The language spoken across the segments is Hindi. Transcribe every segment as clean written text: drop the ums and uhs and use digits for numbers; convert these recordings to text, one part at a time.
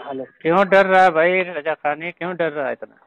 हेलो। क्यों डर रहा है भाई रजा खानी, क्यों डर रहा है इतना?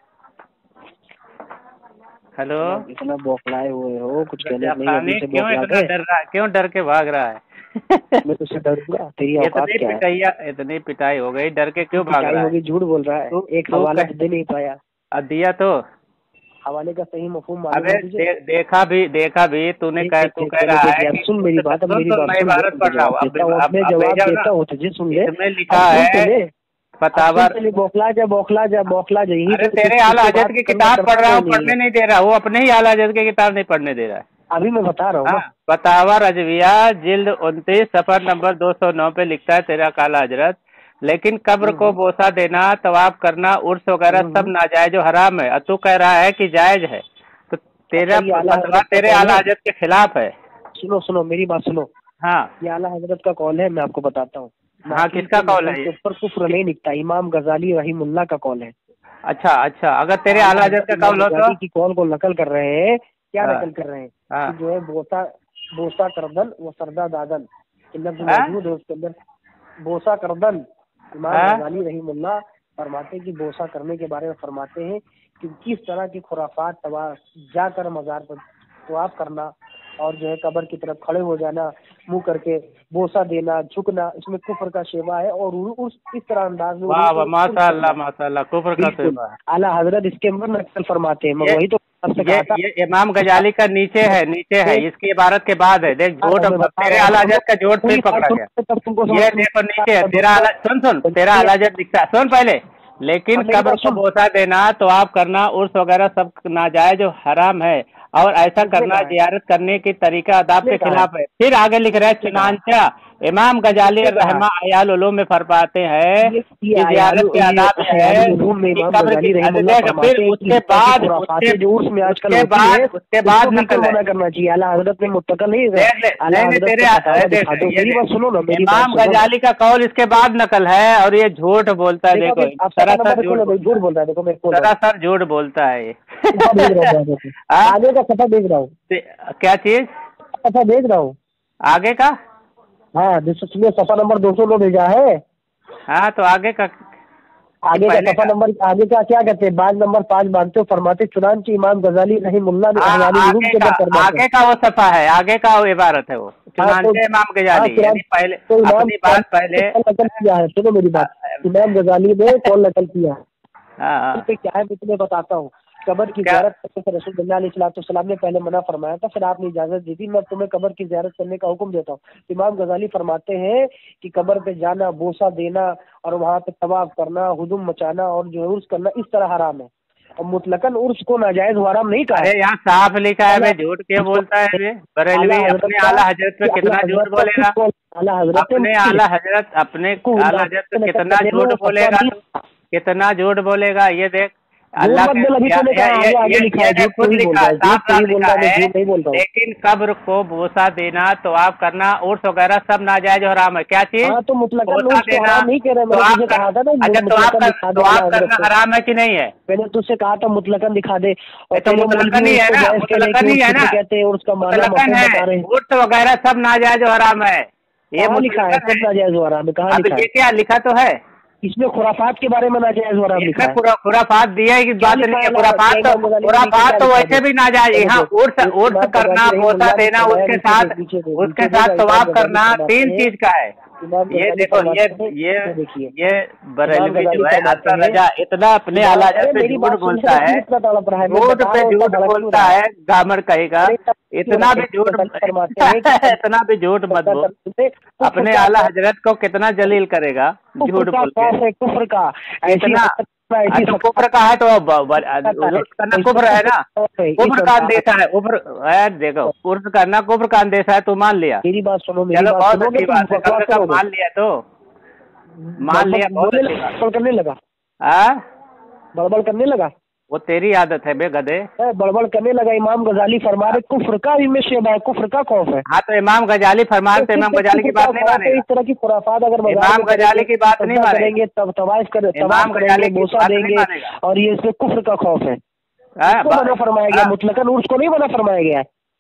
हेलो इतना बौखलाए हुए हो, कुछ कहने रजा नहीं, अभी खानी से क्यों बौखला इतना गए। डर रहा है, क्यों डर के भाग रहा है? मैं तुझसे डरूंगा? तेरी औकात क्या है? इतनी पिटाई हो गई, डर के क्यों भाग पिटाई रहा है? होगी, झूठ बोल रहा है। तू एक तू हवाला दे नहीं पाया। दिया तो। हवाले का सही मफहूम मालूम अबे है तुझे? देखा भी तूने देख देख तू देख, कह मैंने रहा देख है लिया। कि सुन मेरी बात, अब सुन मेरी सुन बात मैं सुन ले, इबारत तुझे पढ़ रहा जवाब हूँ। देता हूँ। अब मैं अब जवाब भेजा ना। देता हूँ तुझे, सुन ले। इसमें अब लिखा सुन है पहले, अब सुन पतावर। पहले। बौखला जा बौखला जा बौखला जा, यही अरे तो तेरे आला तुझसे हजरत बात की करना किताब पढ़ करता रहा कोई हूँ, नहीं पढ़ने है। नहीं दे रहा, वो अपने ही आला हजरत की किताब नहीं पढ़ने दे रहा है। अभी मैं बता रहा हूँ हाँ, ना। फतावा रजविया जिल्द 29 सफर नंबर 209 पे लिखता है तेरा काला हजरत, लेकिन कब्र को हम्म बोसा देना, तवाफ करना, उर्स वगैरह हम्म सब हम्म। नाजायज और हराम है, और तू कह रहा है कि जायज है। तो अच्छा, तेरा ये आला फतवा हजरत का तेरे कौल आला है? हजरत के खिलाफ है। सुनो सुनो, मेरी बात सुनो। हाँ ये आला हजरत का कौल है, मैं आपको बताता हूँ। हाँ, नाकिल किसका के कौल नकल है ये? के ऊपर कुफ्र नहीं निकता। इमाम गजाली रहीमुल्लाह का कौल है। अच्छा अच्छा, अगर तेरे आला आला हजरत हजरत का इमाम कौल हो तो? गजाली की कौल को नकल कर रहे हैं। क्या हाँ नकल कर रहे हैं? हाँ कि जो है बोसा बोसा करदन वो सरदा दादन, कि लफ्ज हाँ मौजूद है उसके अंदर। बोसा करदन, इमाम हाँ। गजाली रहीमुल्लाह फरमाते हैं कि बोसा करने के बारे में फरमाते हैं कि किस तरह की खुराफात तवा जाकर मजार पर तवाफ करना और जो है कब्र की तरफ खड़े हो जाना, मुंह करके बोसा देना, झुकना, इसमें कुफ्र का शेवा है। और उस इस तरह अंदाज में वाह वाह, करना। माशा अल्लाह, कुफ्र का बिल्कुल, सेवा है। आला हजरत इसके अंदर नकल फरमाते हैं। मैं ये वही तो आपसे ये कहा था। ये इमाम गजाली का नीचे है, नीचे है, एक इसकी इबारत के बाद है। देख झूठ, मैं अब बता तेरे रहा हूँ, आला हजरत का झूठ फिर पूरी बात पकड़ा सुन गया। तब तुमको समझ ये में देखो नीचे है तेरा आएगा। आला, सुन तेरा आला हजरत दिखता है, सुन पहले। लेकिन अब मेरी कब्र बात को सुन। बोसा देना, तवाफ करना, उर्स वगैरह सब नाजायज और हराम है, और ऐसा किसने करना कहा है? जियारत करने की तरीका अदाब किसने के कहा है? खिलाफ है। फिर आगे लिख रहा है किसने कहा है? चुनांचा इमाम गजाली किसने कहा? रहमा अयाल उलूम में फरमाते हैं ये कि जियारत के ये आदाब हयाल है उलूम में कि इमाम कब्र की। गजाली अरे रहमुल्लाह देख, फिर फरमाते हैं कि उसके इस तरह की बाद खुराफातें जो उर्स में आजकल होती है उसके उसको बाद बिल्कुल नकल है। मना करना चाहिए। आला हजरत ने मुत्तकल नहीं है। देख ले, आला नहीं नहीं, हजरत तेरे का फतावा देख दिखा दो। ये मेरी देख, बात सुनो ना, मेरी बात इमाम सुनो ना। गजाली का कौल इसके बाद नकल है, और ये झूठ बोलता है। देखो देखो अभी आप सफा सरासर नंबर झूठ खोलो, बोलता झूठ है, बोल रहा है। देखो मैं खोल रहा हूँ, सरासर झूठ बोलता है ये। सफा भेज रहा हूँ। आगे हाँ? आगे का सफा भेज रहा हूँ। क्या चीज? सफा भेज रहा हूँ। आगे का? हाँ, जिसमें सफा नंबर 209 भेजा है। हाँ तो आगे का कि आगे का पहले सफा का? नंबर, आगे का क्या कहते हैं? बाज नंबर 5 बांधते हो, फरमाते चुनांचे इमाम गजाली रहीमुल्लाह ने हाँ, अहवाल उलूम के अंदर फरमाते हैं। आगे का वो सफा है, आगे का वो इबारत है, वो हाँ तो चुनांचे इमाम हाँ गजाली, यानी पहले तो इमाम अपनी बात गजाली पहले। ने कौन नकल किया है? सुनो मेरी बात। इमाम गजाली ने कौन नकल किया है? हाँ इस पे क्या है मैं तुम्हें बताता हूँ। कब्र की क्या? ज़ियारत करने से रसूलुल्लाह अलैहिस्सलाम ने पहले मना फरमाया था, फिर आपने इजाजत दी थी। मैं तुम्हें कब्र की ज़ियारत करने का हुक्म देता हूँ। इमाम गजाली फरमाते हैं कि कब्र पे जाना, बोसा देना और वहाँ पे तवाफ करना, हुजुम मचाना और जो है उर्स करना, इस तरह हराम है। और मुतलकन उर्स को नाजायज हराम नहीं कहा है। अरे यहाँ साफ लिखा है आला बे, झूठ क्यों बोलता है बे? आला बरेलवी हजरत अपने का आला हजरत पे आला कितना झूठ हजरत का खुद बोलेगा? कौल, आला हजरत अपने आला हजरत, अपने आला हजरत पे कितना झूठ बोलेगा तू? कितना झूठ बोलेगा ये देख। झूठ अल्लाह मत के बोल। अभी तूने कहा आगे आगे लिखा है, ये झूठ खुद नहीं बोल लिखा रहा है, है, झूठ साफ साफ नहीं बोल लिखा रहा है, मैं है। झूठ नहीं बोल रहा हूँ। लेकिन कब्र को बोसा देना, तवाफ करना, उर्स वगैरह सब नाजायज और हराम है। क्या चीज? हाँ तो मुतलकन बोसा उर्स को देना, हराम नहीं कह रहे। मैंने तुझे कहा था ना अच्छा मुतलकन दिखा दे आला तवाफ हजरत करना को। हराम है कि नहीं है? मैंने तुझसे कहा था मुतलकन दिखा दे। और तो तेरे मुतलकन मौलवी ही है उसको ना, जायज कह रहे हैं मुतलकन कि ही है उर्स ना, किसे कहते हैं, उर्स का माना मुतलकन मफहूम है। बता रहे हैं। उर्स वगैरह सब नाजायज और हराम है, ये कहाँ लिखा है? मुतलकन सब है। नाजायज हो रहा है, कहाँ अब लिखा है? ये क्या लिखा तो है इसमें खुराफात के बारे में नाजायज हो रहा लिखा इसमें? है। खुराफात दिया है कि क्या बात लिखा नहीं है? है। खुराफात तो वैसे भी नाजायज। यहाँ उर्स करना, बोसा देना, उसके साथ तवाफ करना, तीन चीज का है। ये देखो, देखिए ये इमाम बरेलवी गजाली जो है फरमाते असर हैं। रजा इतना अपने इमाम, आला अरे पे मेरी झूठ बात बोलता सुनते है, क्यों इतना तड़प रहा है? मैं झूठ बता पे रहा हूँ, झूठ इतना तड़प क्यों बोलता रहा है? है, गामर कहेगा। अरे तड़प क्यों रहा इतना है? भी झूठ फरमाते हैं कि इतना भी झूठ मत बोल। अपने आला हजरत को कितना जलील करेगा कुफ्र झूठ का बोल के। खौफ है, कुफ्र का। ऐसी इतना ऐसी तो कुफ्र का है तो उर्स करना कुफ्र है ना, कुफ्र का अंदेशा है। देखो, उर्स करना कुफ्र का अंदेशा है, तू मान लिया। मेरी बात सुनो, मेरी चलो बात बहुत सुनोगे अच्छी तुम बात है, कम बकवास से कम करोगे। मान लिया तो, मान लिया, बहुत बोलने अच्छी लगा, बात। बड़बड़ करने लगा, हाँ, बड़बड़ करने लगा, वो तेरी आदत है बे गधे। बड़बड़ करने लगा। इमाम गजाली फरमा रहे कुफ्र का भी में शेबा है, कुफ्र का खौफ है। हाँ तो इमाम गजाली फरमान, तो इमाम गजाली की बात नहीं मानेगा? इस तरह की खुराफात अगर इमाम गजाली की बात नहीं मानेगा, करेंगे तब तवाफ इमाम गजाली की बोसा बात नहीं देंगे, मानेगा। और ये इसमें कुफ्र का खौफ है। हाँ, इसको मना फरमाया गया, मुतलकन उर्स को नहीं मना फरमाया गया है।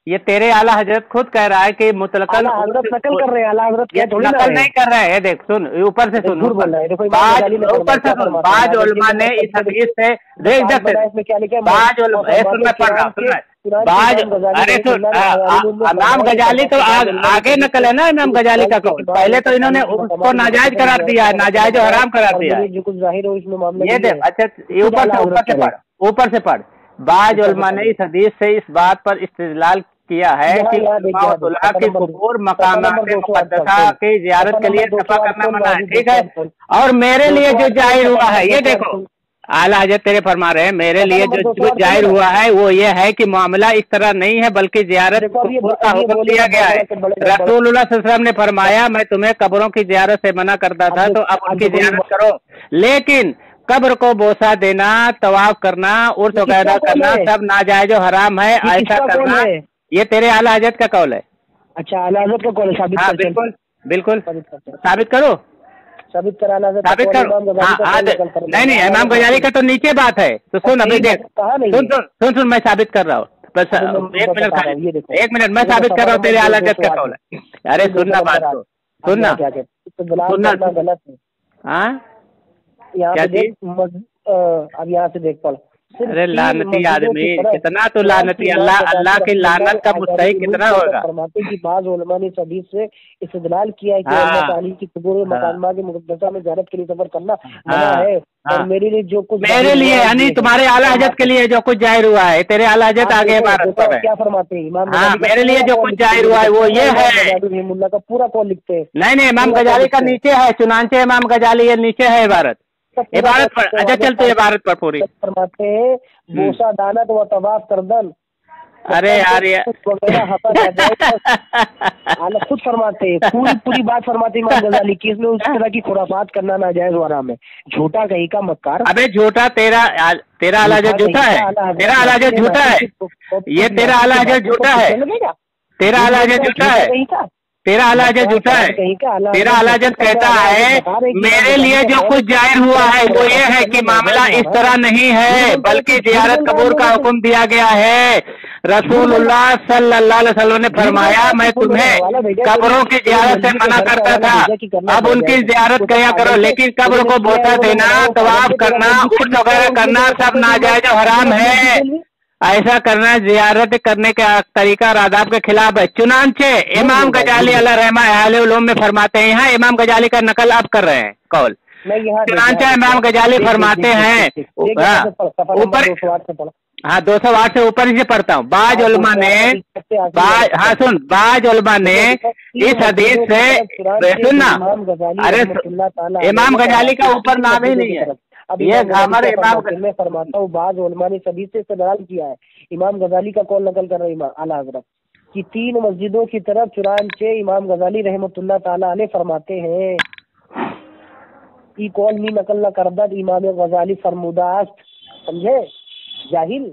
ये तेरे आला हजरत खुद कह रहा है कि मुतलकन हजरत नकल कर रहे हैं, आला हजरत क्या थोड़ी नकल नहीं कर रहे हैं। देख सुन, ऊपर से सुन, ऊपर से सुन, बाज उलमा ने इस हदीस से देख बाज सुन, मैं पढ़ रहा हूँ, बाज, अरे सुन, इमाम गजाली तो आगे नकल है ना इमाम गजाली का कौल, पहले तो इन्होंने उसको नाजायज करार दिया है, नाजायज और हराम करार दिया है, जो कुछ जाहिर हो इसमें मामला। ये देख, अच्छा ऊपर से पढ़, बाज उलमा ने इस हदीस से इस बात पर इस्तिदलाल किया है कि के कबूर मकामात मुक़द्दसा की ज़ियारत के लिए सफा करना मना है, ठीक है। और मेरे लिए जो जाहिर हुआ है, ये देखो आला हज़रत तेरे फरमा रहे हैं, मेरे लिए जो जाहिर हुआ है वो ये है कि मामला इस तरह नहीं है, बल्कि ज़ियारत कबूर का हुक्म दिया गया है। रसूलुल्लाह सल्लल्लाहु अलैहि वसल्लम ने फरमाया, मैं तुम्हें कब्रों की ज़ियारत से मना करता था, तो अब उनकी ज़ियारत करो, लेकिन कब्र को बोसा देना, तवाफ करना, उर्स वगैरह करना सब नाजायज और हराम है, ऐसा करना। ये तेरे आला हजरत का कौल है। अच्छा, आला हजरत का कौल है, साबित हाँ, बिल्कुल बिल्कुल साबित करो, साबित करो। हाँ, नहीं इमाम गजाली का तो नीचे बात है, तो सुन अभी देख, सुन मैं साबित कर रहा हूँ, बस एक मिनट मैं साबित कर रहा हूँ, तेरे आला हजरत का कौल है। अरे सुनना बात को, सुनना गलत है। हाँ क्या चीज? अब यहाँ से देख पढ़। अरे लानती आदमी, कितना तो लानती, अल्लाह की लानत का मुस्तहिक कितना होगा। फरमाते कि बाज़ उलमा ने इस हदीस से इस्तिदलाल किया है कि अल्लाह ताला की कब्र मकानमा के मुक़द्दसा में ज़ियारत के लिए सफर करना मना है, और मेरे लिए जो कुछ, मेरे लिए यानी तुम्हारे आला हजरत के लिए जो कुछ जाहिर हुआ है, तेरे आला हजरत आगे इबारत पर है, क्या फरमाते हैं इमाम? हाँ, मेरे लिए जो कुछ जाहिर हुआ है वो ये है, मुल्ला का पूरा कौल लिखते हैं। नहीं इमाम गजाली का नीचे है, चुनांचे इमाम गजाली, ये नीचे है इबारत पर। अच्छा चल तो इबारत पर पूरी फरमाते हैं, बोसा दाना तो तवाफ करदन। अरे यार ये खुद फरमाते हैं, पूरी बात फरमाते इमाम गजाली की, इसमें उस तरह की खुराफात करना नाजायज और हराम है। झूठा कहीं का मक्कार। अबे झूठा तेरा आला हजरत झूठा है, तेरा आला हजरत झूठा है, ये तेरा आला हजरत झूठा है, तेरा आला हजरत झूठा है, तेरा आला हजरत झूठा है। तेरा आला हजरत कहता है मेरे लिए जो कुछ जाहिर हुआ है वो ये है कि मामला इस तरह नहीं है, बल्कि ज़ियारत कबूर का हुक्म दिया गया है। रसूलुल्लाह सल्लल्लाहु अलैहि वसल्लम ने फरमाया, मैं तुम्हें कब्रों की ज़ियारत से मना करता था, अब उनकी ज़ियारत किया करो, लेकिन कब्र को बोसा देना, तवाफ करना, उर्स वगैरह करना सब नाजायज और हराम है। ऐसा करना ज़ियारत करने का तरीका और आदाब के खिलाफ है। चुनांचे इमाम गजाली अल्लाह रहमा अहले उलूम में फरमाते हैं, यहाँ इमाम गजाली का नकल आप कर रहे हैं कौल, चुनांचे इमाम गजाली फरमाते हैं ऊपर, हाँ 208 से ऊपर ही से पढ़ता हूँ। बाज उलमा ने, हाँ सुन, बाज उलमा ने इस हदीस से, सुनना, अरे इमाम गजाली का ऊपर नाम ही नहीं है, अब ये हमारे इमाम में फरमाता हूँ, बाज़ उलमा ने सदी से इस्तेमाल किया है। इमाम गजाली का कौल नकल कर रहे हैं आला हजरत कि 3 मस्जिदों की तरफ, चुनांचे इमाम गजाली रहमतुल्लाह ताला अलैह फरमाते हैं, ई कौल नी नकल न करदत इमाम गजाली फरमुदास्त, समझे जाहिल।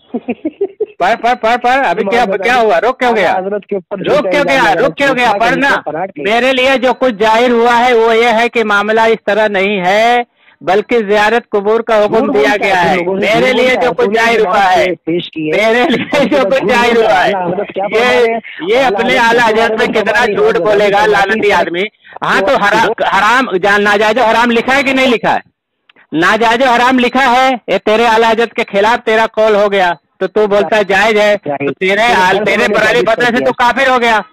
पर अभी क्या हुआ? रुक क्यों गया? रुक क्यों गया? पढ़ना। मेरे लिए जो कुछ जाहिर हुआ है वो ये है कि मामला इस तरह नहीं है, बल्कि ज़ियारत कबूर का हुक्म दिया गया है। मेरे लिए जो कुछ जाहिर हुआ है, मेरे लिए जो कुछ जाहिर हुआ है, ये अपने आला हजरत में कितना झूठ बोलेगा लानती आदमी। हाँ तो हराम नाजायज हराम लिखा है कि नहीं लिखा है? नाजायज हराम लिखा है, ये तेरे आला हजरत के खिलाफ तेरा कौल हो गया, तो तू बोलता है जायज है, तो तेरे बरारी बतने से तू काफिर हो गया।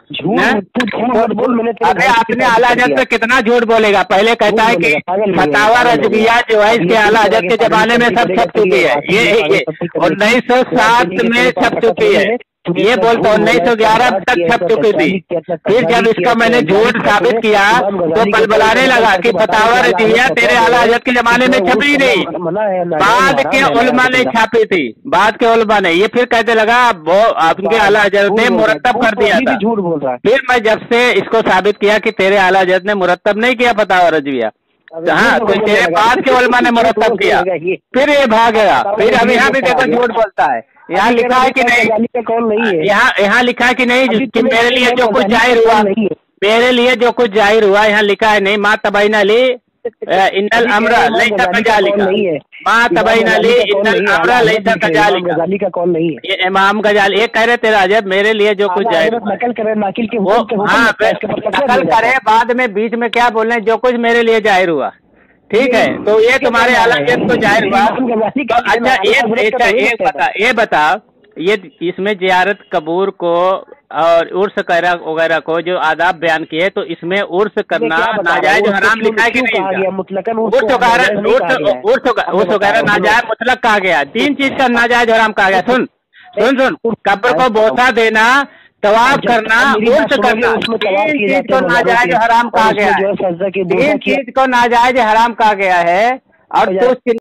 अरे आपने आला हजरत पे कितना झूठ बोलेगा? पहले कहता है कि फतावा रजविया जो है इसके आला हजरत के जमाने में सब छप चुकी है, ये 1907 में छप चुकी है, ये बोलता 1911 तक छप चुकी थी। फिर जब इसका मैंने झूठ साबित किया तो बलबलाने लगा कि फतावा रजविया तेरे आला हजरत के जमाने में छपी नहीं, बाद के उलमा ने छापी थी, बाद के उलमा ने। ये फिर कहते लगा वो आपके आला हजरत ने मुरत्तब कर दिया था। झूठ बोल रहा है। फिर मैं जब से इसको साबित किया कि तेरे आला हजरत ने मुरत्तब नहीं किया फतावा रजविया, हाँ तो तेरे बाद के उलमा ने मुरत्तब किया, फिर ये भाग गया। फिर अब यहाँ भी देखो झूठ बोलता है। यहाँ लिखा है कि नहीं? यहाँ लिखा है कि नहीं कि मेरे लिए जो कुछ जाहिर हुआ, मेरे लिए जो कुछ जाहिर हुआ यहाँ लिखा है नहीं। माँ तबैना ली इन्नल अम्र लैसा कजालिका मा तबैना ली इन्नल अम्र लैसा कजालिका। गजाली का कौन नहीं है? ये इमाम गजाली एक कह रहे तेरा अजब मेरे लिए जो कुछ जाहिर नकल करे नाकिल के वो, हाँ नकल करे बाद में बीच में क्या बोल रहे हैं जो कुछ मेरे लिए जाहिर हुआ, ठीक है, तो ये तुम्हारे आलम को जाहिर हुआ। तो अच्छा ये बता ये इसमें जियारत कबूर को और उर्स वगैरह को जो आदाब बयान किए, तो इसमें उर्स करना नाजायज हराम लिखा है कि नहीं? उर्स वगैरह नाजायज मुतलक कहा गया, 3 चीज का नाजायज हराम कहा गया। सुन सुन सुन, कब्र को बोसा देना, तवाफ करना, उर्स करना, 3 चीज को नाजायज हराम कहा गया है। 3 चीज को नाजायज हराम कहा गया है और तो